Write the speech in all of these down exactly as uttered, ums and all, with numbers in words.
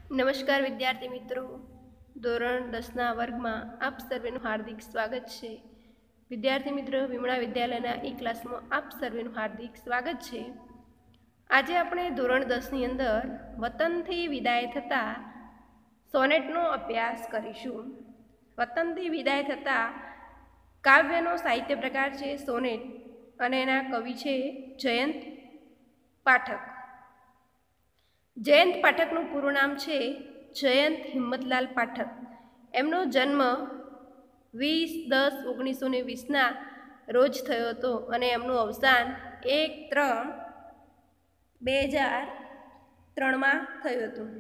નમસ્કાર વિદ્યાર્થી મિત્રો, ધોરણ દસના વર્ગમાં આપ સર્વેનું હાર્દિક સ્વાગત છે. વિદ્યાર્થી મિત્રો, વિમળા વિદ્યાલયના ઈ ક્લાસમાં આપ સર્વેનું હાર્દિક સ્વાગત છે. આજે આપણે ધોરણ દસની અંદર વતનથી વિદાય થતા સોનેટનો અભ્યાસ કરીશું. વતનથી વિદાય થતા કાવ્યનો સાહિત્ય પ્રકાર છે સોનેટ અને એના કવિ છે જયંત પાઠક. જયંત પાઠકનું પૂરું નામ છે જયંત હિંમતલાલ પાઠક. એમનો જન્મ વીસ દસ ઓગણીસો ને વીસના રોજ થયો હતો અને એમનું અવસાન એક ત્રણ બે હજાર ત્રણમાં થયું હતું.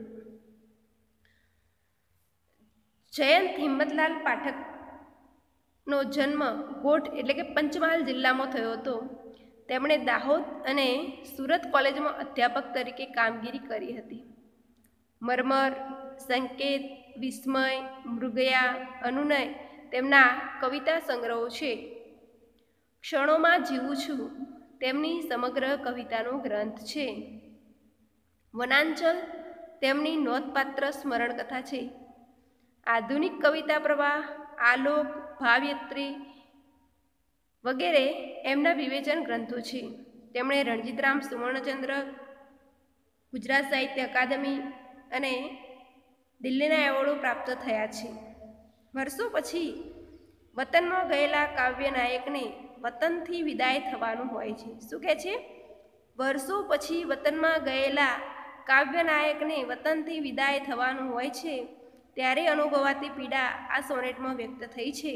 જયંત હિંમતલાલ પાઠકનો જન્મ ગોઠ એટલે કે પંચમહાલ જિલ્લામાં થયો હતો. તેમણે દાહોદ અને સુરત કોલેજમાં અધ્યાપક તરીકે કામગીરી કરી હતી. મરમર, સંકેત, વિસ્મય, મૃગયા, અનુનય તેમના કવિતા સંગ્રહો છે. ક્ષણોમાં જીવું છું તેમની સમગ્ર કવિતાનો ગ્રંથ છે. વનાંચલ તેમની નોંધપાત્ર સ્મરણકથા છે. આધુનિક કવિતા પ્રવાહ, આલોક, ભાવયત્રી વગેરે એમના વિવેચન ગ્રંથો છે. તેમણે રણજીતરામ સુવર્ણચંદ્રક, ગુજરાત સાહિત્ય અકાદમી અને દિલ્હીના એવોર્ડો પ્રાપ્ત થયા છે. વર્ષો પછી વતનમાં ગયેલા કાવ્ય નાયકને વતનથી વિદાય થવાનું હોય છે. શું કહે છે? વર્ષો પછી વતનમાં ગયેલા કાવ્ય નાયકને વતનથી વિદાય થવાનું હોય છે ત્યારે અનુભવાતી પીડા આ સોનેટમાં વ્યક્ત થઈ છે.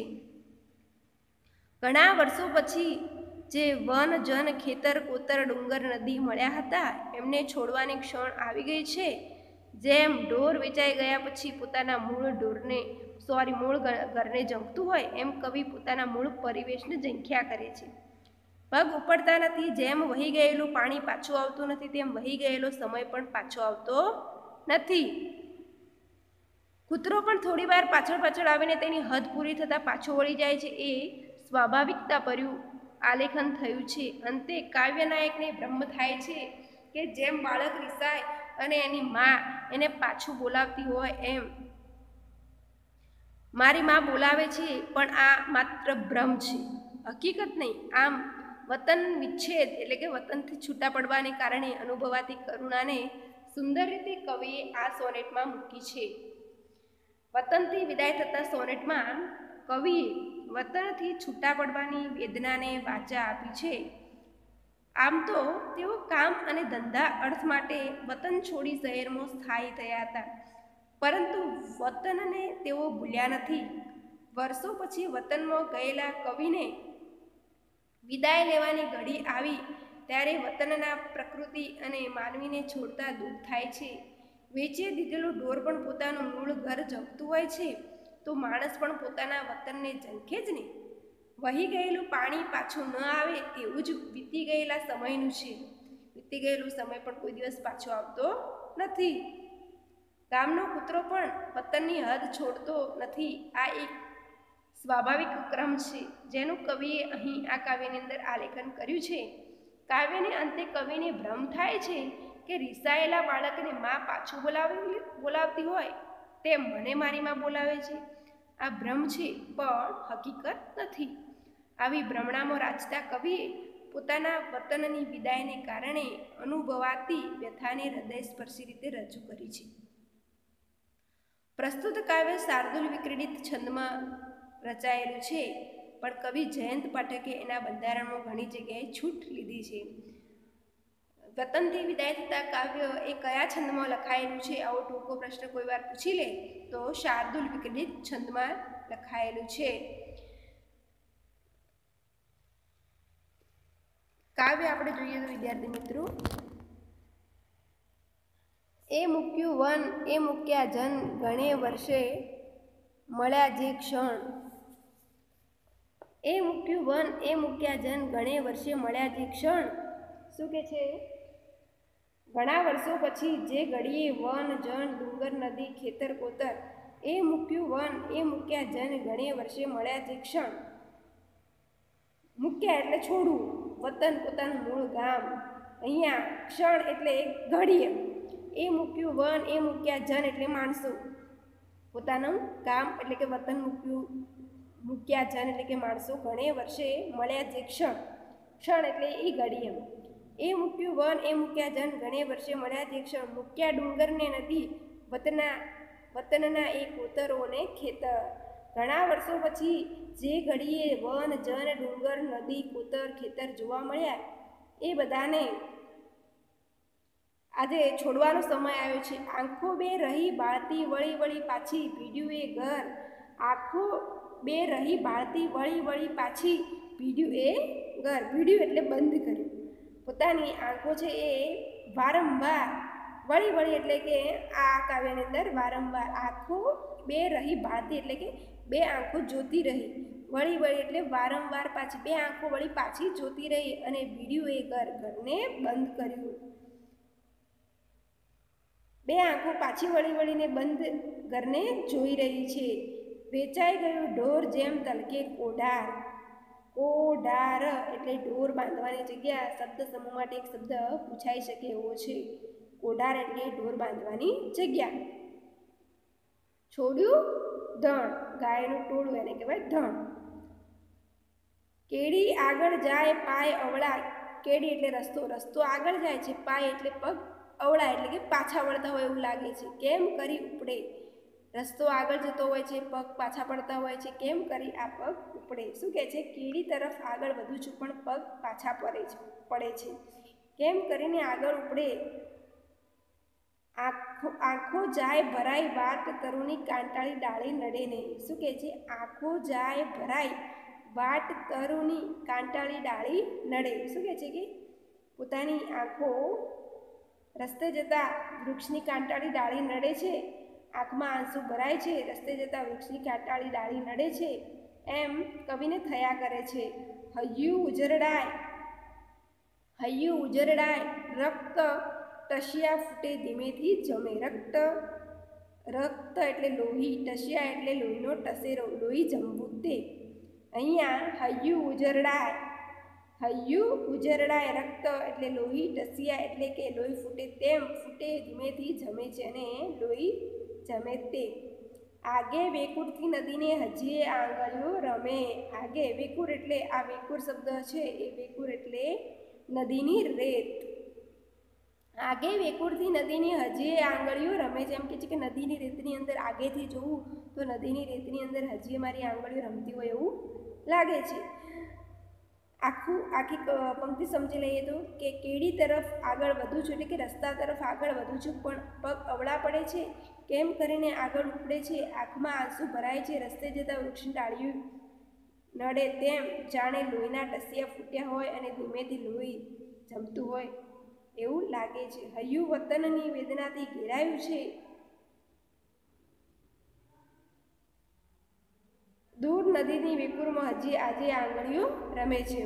ઘણા વર્ષો પછી જે વન, જન, ખેતર, કોતર, ડુંગર, નદી મળ્યા હતા એમને છોડવાની ક્ષણ આવી ગઈ છે. જેમ ઢોર વેચાઈ ગયા પછી પોતાના મૂળ ઢોરને સોરી મૂળ ઘરને ઝંખતું હોય એમ કવિ પોતાના મૂળ પરિવેશને ઝંખ્યા કરે છે. પગ ઉપડતા નથી. જેમ વહી ગયેલું પાણી પાછું આવતું નથી તેમ વહી ગયેલો સમય પણ પાછો આવતો નથી. કૂતરો પણ થોડી વાર પાછળ પાછળ આવીને તેની હદ પૂરી થતાં પાછો વળી જાય છે. એ સ્વાભાવિકતા ભર્યું આલેખન થયું છે. અંતે કાવ્ય નાયકને બ્રહ્મ થાય છે કે જેમ બાળક રિસાય અને એની મા એને પાછું બોલાવતી હોય એમ મારી મા બોલાવે છે પણ આ માત્ર ભ્રમ છે, હકીકત નહીં. આમ વતન વિચ્છેદ એટલે કે વતનથી છૂટા પડવાને કારણે અનુભવાતી કરુણાને સુંદર રીતે કવિએ આ સોનેટમાં મૂકી છે. વતનથી વિદાય થતા સોનેટમાં કવિએ વતનથી છૂટા પડવાની વેદનાને વાચા આપી છે. આમ તો તેઓ કામ અને ધંધા અર્થ માટે વતન છોડી શહેરમાં સ્થાયી થયા હતા, પરંતુ વતનને તેઓ ભૂલ્યા નથી. વર્ષો પછી વતનમાં ગયેલા કવિને વિદાય લેવાની ઘડી આવી ત્યારે વતનના પ્રકૃતિ અને માનવીને છોડતા દુઃખ થાય છે. વેચી દીધેલું ઢોર પણ પોતાનું મૂળ ઘર ઝંખતું હોય છે તો માણસ પણ પોતાના વતનને ઝંખે જ ને. વહી ગયેલું પાણી પાછું ન આવે તેવું જ વીતી ગયેલા સમયનું છે. વીતી ગયેલું સમય પણ કોઈ દિવસ પાછો આવતો નથી. ગામનો કૂતરો પણ વતનની હદ છોડતો નથી. આ એક સ્વાભાવિક ક્રમ છે જેનું કવિએ અહીં આ કાવ્યની અંદર આલેખન કર્યું છે. કાવ્યને અંતે કવિને ભ્રમ થાય છે કે રિસાયેલા બાળકને મા પાછું બોલાવી બોલાવતી હોય તે મને મારી મા બોલાવે છે. આ ભ્રમ છે પણ હકીકત નથી. આવી ભ્રમણામાં રાચતા કવિએ પોતાના વતનની વિદાયને કારણે અનુભવાતી વ્યથાને હૃદયસ્પર્શી રીતે રજૂ કરી છે. પ્રસ્તુત કાવ્ય શાર્દુલ વિક્રીડિત છંદમાં રચાયેલું છે, પણ કવિ જયંત પાઠકે એના બંધારણમાં ઘણી જગ્યાએ છૂટ લીધી છે. વતનથી વિદાય થતા કાવ્ય એ કયા છંદમાં લખાયેલું છે આવો ટૂંકો પ્રશ્ન કોઈ વાર પૂછી લે તો શાર્દુલ વિક્રીડિત છંદમાં લખાયેલું છે. કાવ્ય આપણે જોઈએ તો વિદ્યાર્થી મિત્રો, એ મૂક્યું વન એ મૂક્યા જન ઘણે વર્ષે મળ્યા જે ક્ષણ. એ મૂક્યું વન એ મૂક્યા જન ઘણે વર્ષે મળ્યા જે ક્ષણ. શું કે છે? ઘણા વર્ષો પછી જે ઘડીએ વન, જન, ડુંગર, નદી, ખેતર, કોતર એ મૂક્યું વન એ મૂક્યા જન ઘણે વર્ષે મળ્યા જે ક્ષણ. મૂક્યા એટલે છોડવું, વતન પોતાનું મૂળ ગામ. અહીંયા ક્ષણ એટલે એક ઘડીએ. એ મૂક્યું વન, એ મૂક્યા જન એટલે માણસો. પોતાનું ગામ એટલે કે વતન મૂક્યું, મૂક્યા જન એટલે કે માણસો. ઘણે વર્ષે મળ્યા જે ક્ષણ, ક્ષણ એટલે એ ઘડી એમ. એ મૂક્યું વન, એ મૂક્યા જન, ઘણે વર્ષે મળ્યા જે ક્ષણ. મૂક્યા ડુંગરને નદી, વતના વતનના એ કોતરોને ખેતર. ઘણા વર્ષો પછી જે ઘડીએ વન, જન, ડુંગર, નદી, કોતર, ખેતર જોવા મળ્યા, એ બધાને આજે છોડવાનો સમય આવ્યો છે. આંખો બે રહી બાળતી વળી વળી પાછી, ભીડ્યું એ ઘર. આંખો બે રહી બાળતી વળી વળી પાછી, ભીડ્યું એ ઘર. ભીડ્યું એટલે બંધ કર્યું. પોતાની આંખો છે એ વારંવાર, વળી વળી એટલે કે આ કાવ્યની અંદર વારંવાર, આંખો બે રહી બાળતી એટલે કે બે આંખો જોતી રહી, વળી વળી એટલે વારંવાર પાછી, બે આંખો વળી પાછી જોતી રહી, અને ભીડ્યું એ ઘર, ઘરને બંધ કર્યું. બે આંખો પાછી વળી વળીને બંધ ઘરને જોઈ રહી છે. વેચાઈ ગયું ઢોર જેમ તલકે કોઢાર. કોઢાર એટલે ઢોર બાંધવાની જગ્યા. શબ્દ સમૂહ માટે એક શબ્દ પૂછાઈ શકે એવો છે. કોઢાર એટલે ઢોર બાંધવાની જગ્યા. છોડ્યું ધણ, ગાયનું ટોળું એને કહેવાય ધણ. કેડી આગળ જાય પાય અવળા. કેડી એટલે રસ્તો, રસ્તો આગળ જાય છે. પાય એટલે પગ, અવળા એટલે કે પાછા વળતા હોય એવું લાગે છે. કેમ કરી ઉપડે. રસ્તો આગળ જતો હોય છે, પગ પાછા પડતા હોય છે. કેમ કરી આ પગ ઉપડે. શું કહે છે? કેડી તરફ આગળ વધું છું પણ પગ પાછા પડે છે પડે છે કેમ કરીને આગળ ઉપડે. આંખો આંખો જાય ભરાઈ વાટ તરુની કાંટાળી ડાળી નડે નહીં. શું કહે છે? આંખો જાય ભરાઈ વાટ તરુની કાંટાળી ડાળી નડે. શું કહે છે કે પોતાની આંખો રસ્તે જતા વૃક્ષની કાંટાળી ડાળી નડે છે. આંખમાં આંસુ ભરાય છે, રસ્તે જતા વૃક્ષની કાંટાળી ડાળી નડે છે, એમ કવિને થયા કરે છે. હૈયું ઉજરડાય, હૈયું ઉજરડાય, રક્ત ટસિયા ફૂટે ધીમેથી જમે. રક્ત, રક્ત એટલે લોહી, ટસિયા એટલે લોહીનો ટસેરો, લોહી જમવું તે. અહીંયા હૈયું ઉજરડાય, હૈયું ઉજરડાય, રક્ત એટલે લોહી, ટસિયા એટલે કે લોહી ફૂટે તેમ, ફૂટે ધીમેથી જમે છે અને લોહી જમે તે. આગે વેકુરથી નદીને હજીએ આંગળીઓ રમે. આગે વેકુર એટલે આ વેકુર શબ્દ છે એ વેકુર એટલે નદીની રેત. આગે વેકુરથી નદીની હજીએ આંગળીઓ રમે છે. એમ કે છે કે નદીની રેતની અંદર આગેથી જોવું તો નદીની રેતની અંદર હજીએ મારી આંગળીઓ રમતી હોય એવું લાગે છે. આખું આખી પંક્તિ સમજી લઈએ તો કે કેડી તરફ આગળ વધું છું એટલે કે રસ્તા તરફ આગળ વધું છું પણ પગ અવળા પડે છે. કેમ કરીને આગળ ઉપડે છે. આંખમાં આંસુ ભરાય છે, રસ્તે જતા વૃક્ષની ડાળીઓ નડે તેમ, જાણે લોહીના ટસિયા ફૂટ્યા હોય અને ધીમેથી લોહી જમતું હોય એવું લાગે છે. હૈયું વતનની વેદનાથી ઘેરાયું છે. દૂર નદીની વેકુરમાં હજી આજે આંગળીઓ રમે છે.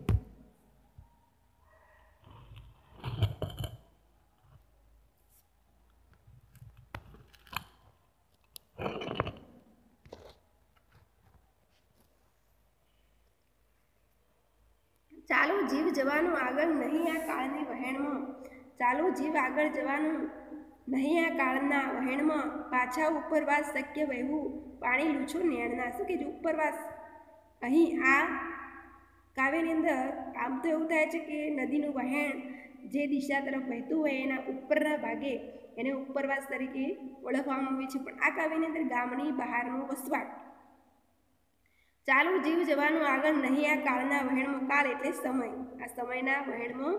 ચાલો જીવ જવાનું આગળ નહીં આ કાળની વહેણમાં. ચાલો જીવ આગળ જવાનું નહીં આ કાળના વહેણમાં. પાછા ઉપરવાસ શક્ય વહેવું પાણી લૂછો નેણના. શું કે ઉપરવાસ અહીં આ કાવ્યની અંદર આમ તો એવું થાય છે કે નદીનું વહેણ જે દિશા તરફ વહેતું હોય એના ઉપરના ભાગે એને ઉપરવાસ તરીકે ઓળખવામાં આવે છે. પણ આ કાવ્યની અંદર ગામની બહારનો વસવાટ. ચાલુ જીવ જવાનું આગળ નહીં આ કાળના વહેણમાં. કાળ એટલે સમય. આ સમયના વહેણમાં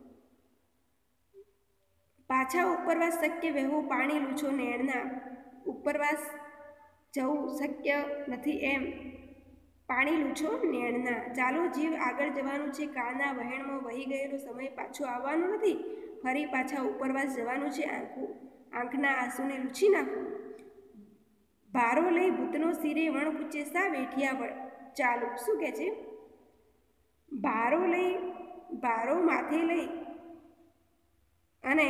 પાછા ઉપરવાસ શક્ય વહેવું પાણી લૂછો નેણના. ઉપરવાસ જવું શક્ય નથી એમ પાણી લૂછો નેણના. ચાલો જીવ આગળ જવાનું છે કાળના વહેણમાં. વહી ગયેલો સમય પાછો આવવાનો નથી. ફરી પાછા ઉપરવાસ જવાનું છે. આંખો આંખના આંસુને લૂછી નાખવું. ભારો લઈ ભૂતનો શિરે વણ પૂછે સા વેઠિયા ચાલુ. શું કહે છે? ભારો લઈ, ભારો માથે લઈ અને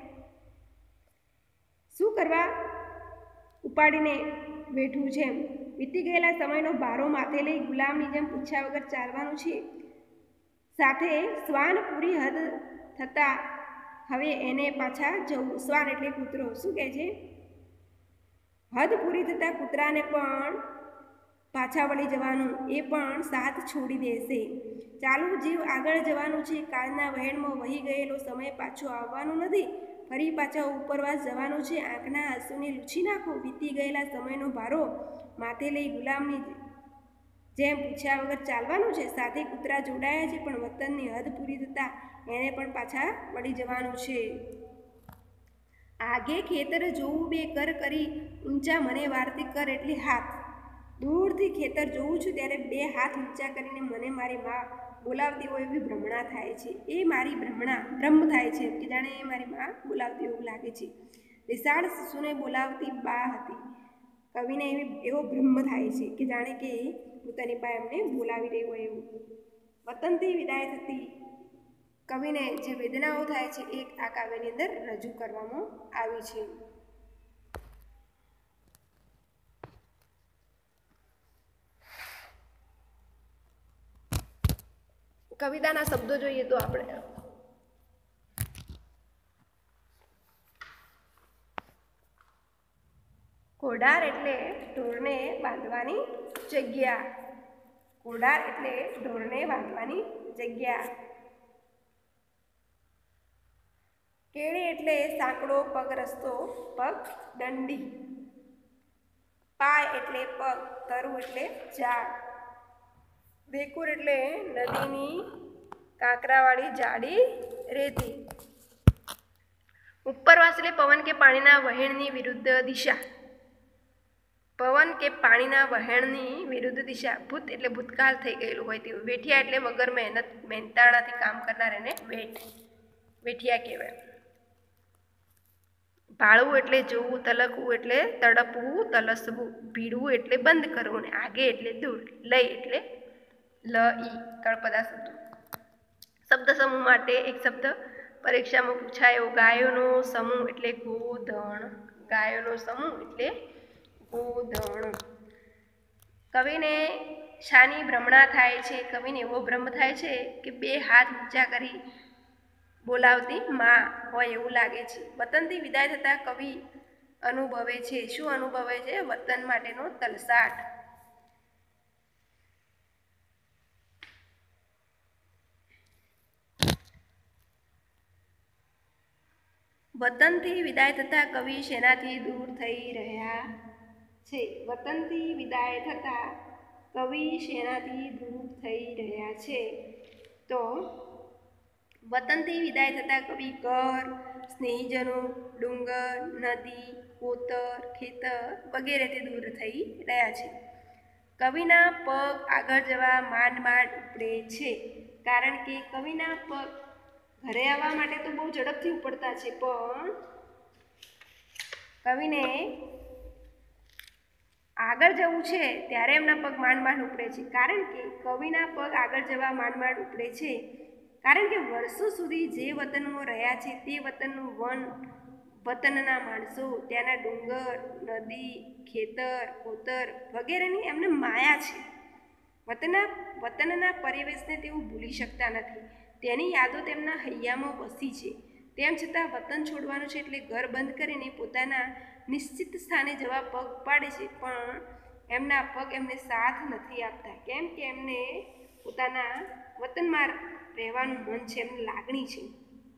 શું કરવા ઉપાડીને બેઠું છે. વીતી ગયેલા સમયનો ભારો માથે લઈ ગુલામની જેમ પૂછ્યા વગર ચાલવાનું છે. સાથે શ્વાન પૂરી હદ થતાં હવે એને પાછા જવું. શ્વાન એટલે કૂતરો. શું કહે છે? હદ પૂરી થતાં કૂતરાને પણ પાછા વળી જવાનું, એ પણ સાથ છોડી દેશે. ચાલુ જીવ આગળ જવાનું છે. કાળના વહેણમાં વહી ગયેલો સમય પાછો આવવાનો નથી. ફરી પાછા ઉપરવાસ જવાનું છે. આંખના આંસુને લૂછી નાખો. વીતી ગયેલા સમયનો ભારો માથે લઈ ગુલામની જેમ પૂછ્યા વગર ચાલવાનું છે. સાથે કૂતરા જોડાયા છે, પણ વતનની હદ પૂરી થતાં એને પણ પાછા વળી જવાનું છે. આગે ખેતર જોવું બે કર કરી, ઊંચા મને વારતી કર એટલે હાથ. દૂરથી ખેતર જોઉં છું ત્યારે બે હાથ ઊંચા કરીને મને મારી મા બોલાવતી હોય એવી ભ્રમણા થાય છે. એ મારી ભ્રમણા બ્રહ્મ થાય છે કે જાણે એ મારી મા બોલાવતી એવું લાગે છે. વિશાળ શિશુને બોલાવતી બા હતી. કવિને એવી એવો બ્રહ્મ થાય છે કે જાણે કે પોતાની બા એમને બોલાવી રહી હોય એવું. વતનથી વિદાય થતી કવિને જે વેદનાઓ થાય છે એ આ કાવ્યની અંદર રજૂ કરવામાં આવી છે. કવિતાના શબ્દો જોઈએ તો આપણે કોડાર એટલે ઢોરને બાંધવાની જગ્યા. કોડાર એટલે ઢોરને બાંધવાની જગ્યા. કેળી એટલે સાંકડો પગ રસ્તો પગ દંડી. પાય એટલે પગ. તરુ એટલે ઝાડ. વેકુર એટલે નદીની કાંકરાવાળી જાડી રેતી. ઉપરવાસ એટલે પવન કે પાણીના વહેણની વિરુદ્ધ દિશા. પવન કે પાણીના વહેણની વિરુદ્ધ દિશા. ભૂત એટલે ભૂતકાળ થઈ ગયેલું હોય તેવું. વેઠિયા એટલે વગર મહેનત મહેનતાણાથી કામ કરનાર એને વેઠ વેઠિયા કહેવાય. ભાળવું એટલે જોવું. તલકવું એટલે તડપવું તલસવું. ભીડવું એટલે બંધ કરવું. ને આગે એટલે દૂર. લય એટલે લ ઈ તળપદા શબ્દો. શબ્દ સમૂહ માટે એક શબ્દ પરીક્ષામાં પૂછાયો. ગાયોનો સમૂહ એટલે ગોધણ. ગાયોનો સમૂહ એટલે ગોધણ. કવિને શાની ભ્રમણા થાય છે? કવિને એવો ભ્રમ થાય છે કે બે હાથ ઊંચા કરી બોલાવતી માં હોય એવું લાગે છે. વતનથી વિદાય થતાં કવિ અનુભવે છે. શું અનુભવે છે? વતન માટેનો તલસાટ. વતનથી વિદાય થતાં કવિ શેનાથી દૂર થઈ રહ્યા છે? વતનથી વિદાય થતાં કવિ શેનાથી દૂર થઈ રહ્યા છે? તો વતનથી વિદાય થતાં કવિ ઘર, સ્નેહીજનો, ડુંગર, નદી, કોતર, ખેતર વગેરેથી દૂર થઈ રહ્યા છે. કવિના પગ આગળ જવા માંડ માંડ ઉપડે છે. કારણ કે કવિના પગ ઘરે આવવા માટે તો બહુ ઝડપથી ઉપડતા છે, પણ કવિને આગળ જવું છે ત્યારે એમના પગ માંડ માંડ ઉપડે છે. કારણ કે કવિના પગ આગળ જવા માંડ માંડ ઉપડે છે કારણ કે વર્ષો સુધી જે વતનમાં રહ્યા છે તે વતનનું વન, વતનના માણસો, ત્યાંના ડુંગર, નદી, ખેતર, કોતર વગેરેની એમને માયા છે. વતનના વતનના પરિવેશને તેઓ ભૂલી શકતા નથી. તેની યાદો તેમના હૈયામાં વસી છે. તેમ છતાં વતન છોડવાનું છે એટલે ઘર બંધ કરીને પોતાના નિશ્ચિત સ્થાને જવા પગ પાડે છે, પણ એમના પગ એમને સાથ નથી આપતા. કેમ કે એમને પોતાના વતનમાં રહેવાનું મન છે, એમની લાગણી છે.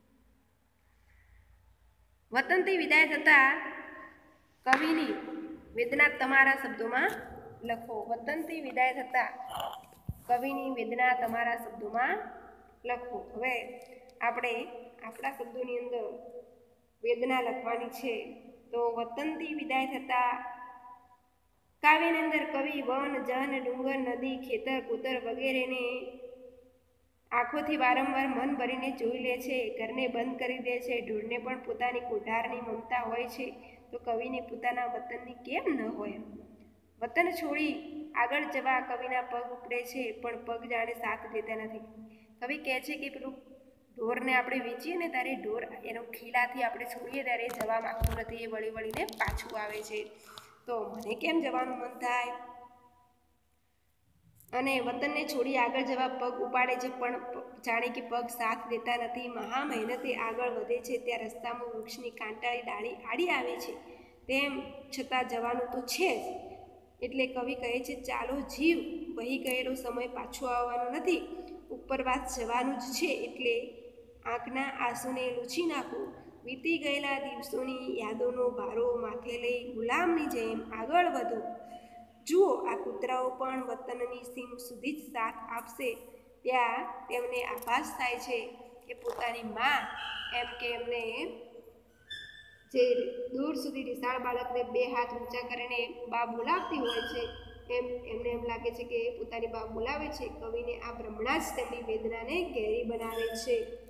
વતનથી વિદાય થતાં કવિની વેદના તમારા શબ્દોમાં લખો. વતનથી વિદાય થતાં કવિની વેદના તમારા શબ્દોમાં લખો. હવે આપણે આપણા શબ્દોની અંદર વેદના લખવાની છે. તો વતનથી વિદાય થતાં કાવ્યની અંદર કવિ વન, જન, ડુંગર, નદી, ખેતર, કોતર વગેરેને આંખોથી વારંવાર મન ભરીને જોઈ લે છે. ઘરને બંધ કરી દે છે. ઢોરને પણ પોતાની કોઠારની મમતા હોય છે, તો કવિને પોતાના વતનની કેમ ન હોય? વતન છોડી આગળ જવા કવિના પગ ઉપડે છે, પણ પગ જાણે સાથ દેતા નથી. કવિ કહે છે કે પેલું ઢોરને આપણે વેચીએ ને ત્યારે ઢોર એનો ખીલાથી આપણે છોડીએ ત્યારે જવા માગતું નથી. એ વળી વળીને પાછું આવે છે. તો મને કેમ જવાનું મન થાય? અને વતનને છોડી આગળ જવા પગ ઉપાડે છે, પણ જાણે કે પગ સાથ દેતા નથી. મહા મહેનતે આગળ વધે છે ત્યાં રસ્તામાં વૃક્ષની કાંટાળી ડાળી આડી આવે છે, તેમ છતાં જવાનું તો છે જ. એટલે કવિ કહે છે, ચાલો જીવ, વહી ગયેલો સમય પાછો આવવાનો નથી, ઉપરવાસ જવાનું જ છે. એટલે આંખના આંસુને લૂછી નાખો, વીતી ગયેલા દિવસોની યાદોનો ભારો માથે લઈ ગુલામની જેમ આગળ વધો. જુઓ, આ કૂતરાઓ પણ વતનની સીમ સુધી જ સાથ આપશે. ત્યાં તેમને આભાસ થાય છે કે પોતાની મા, એમ કે એમને જે દૂર સુધી વિશાળ બાળકને બે હાથ ઊંચા કરીને બા બોલાવતી હોય છે, એમ એમને એમ લાગે છે કે પોતાની બા બોલાવે છે. કવિને આ ભ્રમણા જ તેમની વેદનાને ઘેરી બનાવે છે.